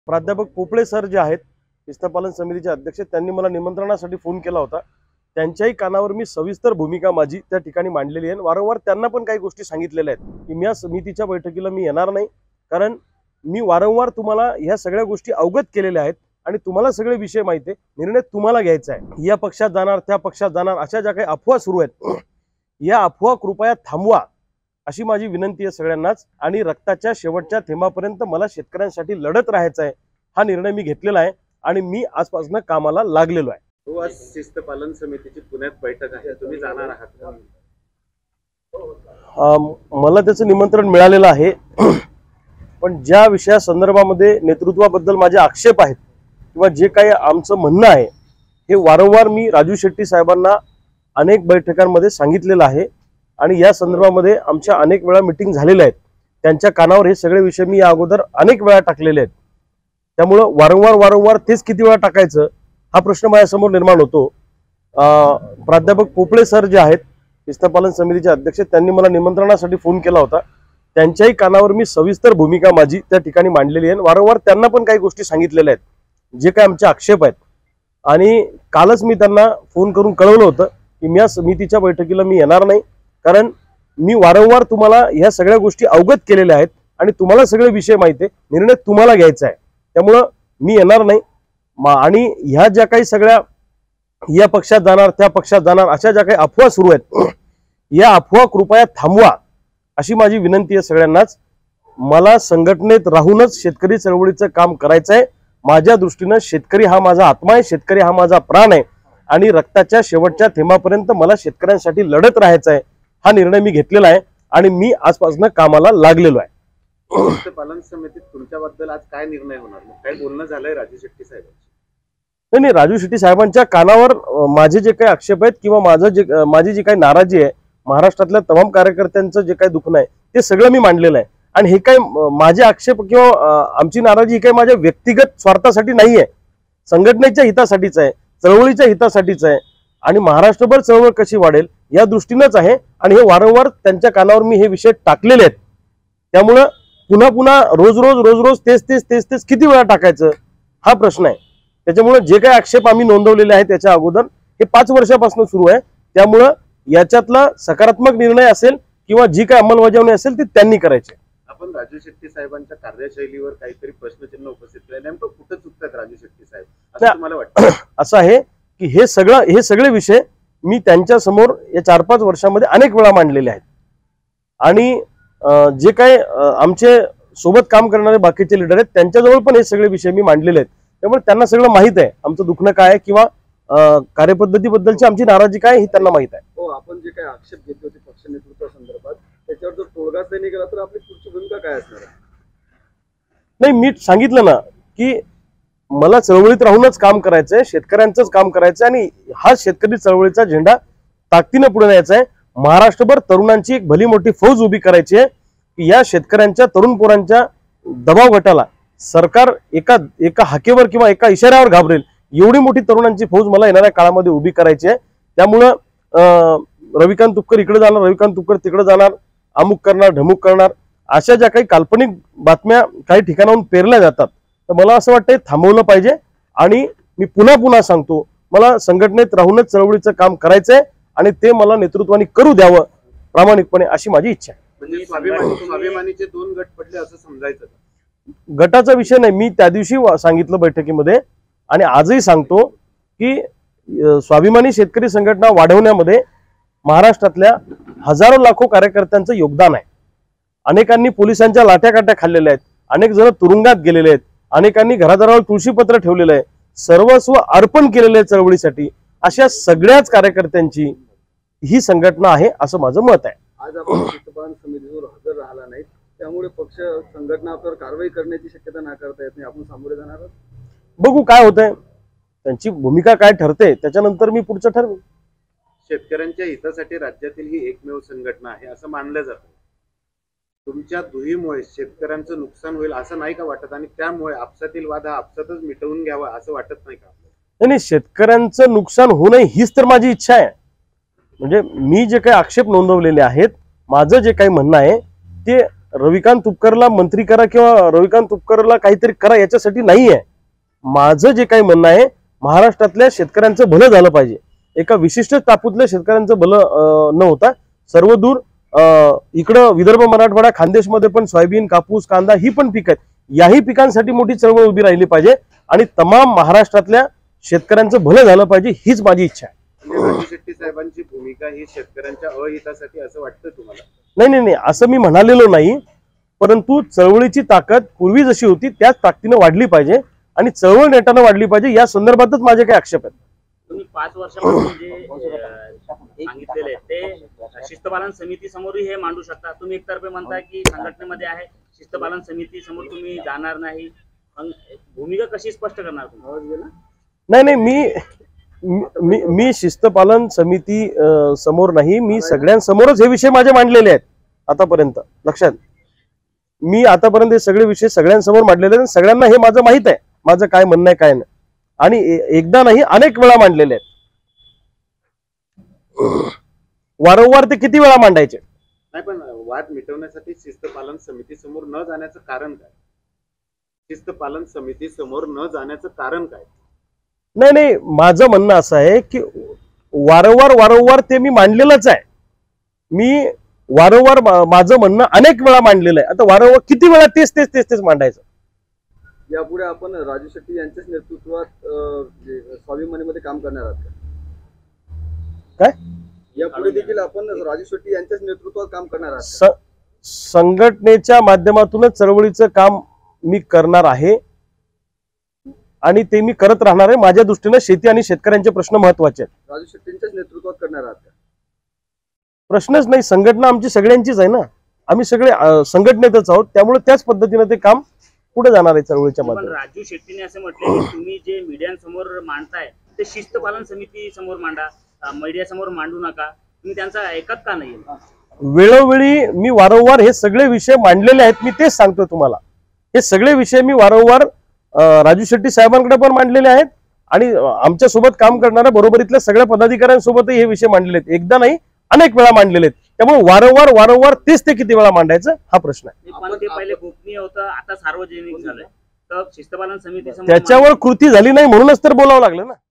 प्राध्यापक पोपळे सर जे आहेत शिस्तपालन समितीचे अध्यक्ष, त्यांनी मला निमंत्रणासाठी फोन केला होता। त्यांच्याही कानावर मी सविस्तर भूमिका माझी त्या ठिकाणी मांडलेली आहे। वारंवार त्यांना पण काही गोष्टी सांगितलेल्या आहेत की मी या समितीच्या बैठकीला मी येणार नाही, कारण मी वारंवार तुम्हाला ह्या सगळ्या गोष्टी अवगत केलेल्या आहेत आणि तुम्हाला सगळे विषय माहिती आहे। निर्णय तुम्हाला घ्यायचा आहे। या पक्षात जाणार त्या पक्षात जाणार अशा ज्या काही अफवा सुरू आहेत, या अफवा कृपया थांबवा अशी माझी विनंती आहे सगळ्यांनाच। आणि रक्ताच्या शेवटच्या थेंबापर्यंत मला शेतकऱ्यांसाठी लढत राहायचं आहे, हा निर्णय मी घेतलेला आहे आणि मी आजपासून कामाला लागलेलो आहे। आज शिस्तपालन समितीची पुण्यात बैठक आहे, तुम्ही जाणार आहात? मला त्याचं निमंत्रण मिळालेलं आहे, पण ज्या विषया संदर्भामध्ये नेतृत्वाबद्दल माझे आक्षेप आहेत किंवा जे काही आमचं म्हणणं आहे, हे वारंवार मी राजू शेट्टी साहेबांना अनेक बैठकांमध्ये सांगितलेलं आहे आणि या संदर्भामध्ये आमच्या अनेक वेळा मीटिंग झालेल्या आहेत। त्यांच्या कानावर हे सगळे विषय मी या अगोदर अनेक वेळा टाकलेले आहेत। त्यामुळे वारंवार तेच किती वेळा टाकायचं हा प्रश्न माझ्यासमोर निर्माण होतो। प्राध्यापक पोपळे सर जे आहेत शिस्तपालन समितीचे अध्यक्ष, त्यांनी मला निमंत्रणासाठी फोन केला होता। त्यांच्याही कानावर मी सविस्तर भूमिका माझी त्या ठिकाणी मांडलेली आहे। वारंवार त्यांना पण काही गोष्टी सांगितलेल्या आहेत जे काही आमचे आक्षेप आहेत। आणि कालच मी त्यांना फोन करून कळवलं होतं की मी या समितीच्या बैठकीला मी येणार नाही, कारण मी वारंवार तुम्हाला ह्या सगळ्या गोष्टी अवगत केलेल्या आहेत आणि तुम्हाला सगळे विषय माहिती आहे। निर्णय तुम्हाला घ्यायचा आहे, त्यामुळं मी येणार नाही। आणि ह्या ज्या काही सगळ्या या पक्षात जाणार त्या पक्षात जाणार अशा ज्या काही अफवा सुरू आहेत, या अफवा कृपया थांबवा अशी माझी विनंती आहे सगळ्यांनाच। मला संघटनेत राहूनच शेतकरी चळवळीचं काम करायचं आहे। माझ्या दृष्टीनं शेतकरी हा माझा आत्मा आहे, शेतकरी हा माझा प्राण आहे आणि रक्ताच्या शेवटच्या थेंबापर्यंत मला शेतकऱ्यांसाठी लढत राहायचं आहे, हा निर्णय मी घेतलेला आहे आणि मी आजपासून कामाला लागलेलो आहे। शिस्तपालन समितीत तुमच्याबद्दल आज काय निर्णय होणार? काय बोलणं झालंय राजू शेट्टी साहेबांशी? नाही, राजू शेट्टी साहेबांच्या कानावर माझे जे काही आक्षेप आहेत किंवा माझी जी काही नाराजी आहे, महाराष्ट्रातल्या तमाम कार्यकर्त्यांचं जे काही दुखणं आहे ते सगळं मी मांडलेलं आहे। आणि हे काही माझे आक्षेप किंवा आमची नाराजी ही काही माझ्या व्यक्तिगत स्वार्थासाठी नाही आहे, संघटनेच्या हितासाठीच आहे, चळवळीच्या हितासाठीच आहे आणि महाराष्ट्रभर चळवळ कशी वाढेल या दृष्टीनेच आहे। आणि हे वारंवार त्यांच्या कानावर मी हे विषय टाकलेले आहेत। त्यामुळं पुन्हा रोज तेच किती वेळा टाकायचं हा प्रश्न आहे। त्याच्यामुळे जे काही आक्षेप आम्ही नोंदवलेले आहेत त्याच्या अगोदर हे 5 वर्षापासून सुरू आहे। त्यामुळं याच्यातला सकारात्मक निर्णय असेल किंवा जी काही अंमलबजावणी असेल ती त्यांनी करायची। आपण राजू शेट्टी साहेबांच्या कार्यशैलीवर काहीतरी प्रश्नचिन्ह उपस्थित केले, नेमकं कुठं चुकतात राजू शेट्टी साहेब असं तुम्हाला वाटतं? असं आहे की हे सगळे विषय मी त्यांच्या समोर या 4-5 वर्षामध्ये अनेक वेळा मांडलेले आहेत आणि जे काही आमचे सोबत काम करणारे बाकीचे लीडर आहेत त्यांच्याजवळ पण हे सगळे विषय मी मांडलेले आहेत। त्यामुळे त्यांना सगळं माहित आहे आमचं दुखणं काय आहे किंवा कार्यपद्धतीबद्दलची आमची नाराजी काय ही त्यांना माहित आहे। हो, आपण जे काही आक्षेप घेतले होते पक्ष नेतृत्वासंदर्भात त्याच्यावर जर तोडगाच नाही केला तर आपली पुढची भूमिका काय असणार आहे? नाही, मी सांगितलं ना की मला चळवळीत राहूनच काम करायचंय, शेतकऱ्यांचंच काम करायचंय आणि हा शेतकरी चळवळीचा झेंडा ताकदीने पुढे न्यायचा आहे। महाराष्ट्रभर तरुणांची एक भली मोठी फौज उभी करायची आहे की या शेतकऱ्यांच्या तरुण पोरांच्या दबाव गटाला सरकार एका हाकेवर किंवा एका इशाऱ्यावर घाबरेल एवढी मोठी तरुणांची फौज मला येणाऱ्या काळामध्ये उभी करायची आहे। त्यामुळं रविकांत तुपकर इकडे जाणार, रविकांत तुपकर तिकडे जाणार, अमुक करणार ढमुक करणार अशा ज्या काही काल्पनिक बातम्या काही ठिकाणाहून पेरल्या जातात, तर मला असं वाटतं थांबवलं पाहिजे। आणि मी पुन्हा सांगतो, मला संघटनेत राहूनच चळवळीचं काम करायचंय आणि ते मला नेतृत्वाने करू द्यावं प्रामाणिकपणे अशी माझी इच्छा आहे। म्हणजे स्वाभिमानीचे 2 गट पडले असं समजायचं? गटाचा विषय नाही, मी त्या दिवशी सांगितलं बैठकीमध्ये आणि आजही सांगतो की स्वाभिमानी शेतकरी संघटना वाढवण्यामध्ये महाराष्ट्रातल्या हजारो लाखो कार्यकर्त्यांचं योगदान आहे। अनेकांनी पोलिसांच्या लाठ्याकाठ्या खाल्लेल्या आहेत, अनेक जण तुरुंगात गेलेले आहेत, अनेकांनी घरादारावर तुळशीपत्र ठेवलेलं आहे, सर्वस्व अर्पण केलेलं आहे चळवळीसाठी। अशा सगळ्याच कार्यकर्त्यांची ही संघटना आहे असं माझं मत आहे। आज आपण शिस्तपालन समितीवर हजर राहिला नाही, त्यामुळे पक्ष संघटना आपल्यावर कारवाई करण्याची शक्यता नाकारता येत नाही, आपण सामोरे जाणार आहोत। बघू काय होतंय, त्यांची भूमिका काय ठरते त्याच्यानंतर मी पुढचं ठरवेन। शेतकऱ्यांच्या हितासाठी राज्यातील ही एकमेव संघटना आहे असं मानलं जातं। तुमच्या दुहीमुळे शेतकऱ्यांचं नुकसान होईल असं नाही का वाटत? आणि त्यामुळे आपसातील वाद हा आपसातच मिटवून घ्यावा असं वाटत नाही का? नाही, शेतकऱ्यांचं नुकसान होऊ नये हीच तर माझी इच्छा आहे। म्हणजे मी जे काही आक्षेप नोंदवलेले आहेत, माझं जे काही म्हणणं आहे ते रविकांत तुपकरला मंत्री करा किंवा रविकांत तुपकरला काहीतरी करा याच्यासाठी नाही आहे. माझं जे काही म्हणणं आहे, महाराष्ट्रातल्या शेतकऱ्यांचं भलं झालं पाहिजे. एका विशिष्ट टापूतल्या शेतकऱ्यांचं भलं न होता सर्वदूर इकडं विदर्भ, मराठवाडा, खानदेशमध्ये पण सोयाबीन, कापूस, कांदा ही पण पिकं आहेत. याही पिकांसाठी मोठी चळवळ उभी राहिली पाहिजे आणि तमाम महाराष्ट्रातल्या शेतकऱ्यांचं भलं झालं पाहिजे, हीच माझी इच्छा आहे. राजू शेट्टी साहेबांची भूमिका ही शेतकऱ्यांच्या अहितासाठी असं वाटतं तुम्हाला? नाही, असं मी म्हणालेलो नाही, परंतु चळवळीची ताकद पूर्वी जशी होती त्याच ताकदीनं वाढली पाहिजे आणि चळवळ नेटानं वाढली पाहिजे, या संदर्भातच माझे काही आक्षेप आहेत. तुम्ही 5 वर्षापासून जे सांगितलेले ते शिस्तपालन समिती समोरही हे मांडू शकता. तुम्ही एकतर्फे म्हणताय की संघटनेमध्ये आहे, शिस्तपालन समिती समोर तुम्ही जाणार नाही, भूमिका कशी स्पष्ट करणार तुम्ही? नाही, मी शिस्तपालन समिती समोर नाही, मी सगळ्यांसमोरच हे विषय माझे मांडलेले आहेत आतापर्यंत. लक्षात, मी आतापर्यंत हे सगळे विषय सगळ्यांसमोर मांडलेले आहेत. सगळ्यांना हे माझं माहित आहे, माझं काय म्हणणं आहे काय नाही, आणि एकदा नाही अनेक वेळा मांडलेले आहेत. वारंवार ते किती वेळा मांडायचे? नाही, पण वाद मिटवण्यासाठी शिस्तपालन समिती समोर न जाण्याचं कारण काय? शिस्तपालन समिती समोर न जाण्याचं कारण काय? नाही, माझं म्हणणं असं आहे की वारंवार ते मी मांडलेलंच आहे. मी वारंवार माझं म्हणणं अनेक वेळा मांडलेलं आहे. आता वारंवार किती वेळा तेच मांडायचं? यापुढे आपण राजू शेट्टी यांच्याच नेतृत्वात स्वाभिमानीमध्ये काम करणार आहात का? काय? यापुढे देखील आपण राजू शेट्टी यांच्याच नेतृत्वात काम करणार आहात? संघटनेच्या माध्यमातूनच चळवळीचं काम मी करणार आहे आणि ते मी करत राहणार आहे. माझ्या दृष्टीने शेती आणि शेतकऱ्यांचे प्रश्न महत्वाचे आहेत. राजू शेट्टींच्याच नेतृत्वात करणार आहात का? प्रश्नच नाही, संघटना आमची सगळ्यांचीच आहे ना, आम्ही सगळे संघटनेतच आहोत, त्यामुळे त्याच पद्धतीने ते काम पुढे जाणार आहे चळवळीच्या पण माध्यमातून. राजू शेट्टीने असं म्हटले की तुम्ही जे मीडियासमोर मांडताय ते शिस्तपालन समिती समोर मांडा, मीडिया समोर मांडू नका. तुम्ही त्यांचा ऐकत का नाही? वेळोवेळी मी वारंवार हे सगळे विषय मांडलेले आहेत. मी तेच सांगतोय तुम्हाला, हे सगळे विषय मी वारंवार राजू शेट्टी साहेबांकडे पण मांडलेले आहेत आणि आमच्या सोबत काम करणाऱ्या बरोबरीतल्या सगळ्या पदाधिकाऱ्यांसोबतही हे विषय मांडलेले आहेत. एकदा नाही अनेक वेळा मांडलेले आहेत. त्यामुळे वारंवार तेच ते किती वेळा मांडायचं हा प्रश्न आहे. पण ते पहिले गोपनीय होतं, आता सार्वजनिक झालंय, तर शिस्तपालन समिती समोर त्याच्यावर कृती झाली नाही म्हणूनच तर बोलावं लागलं ना.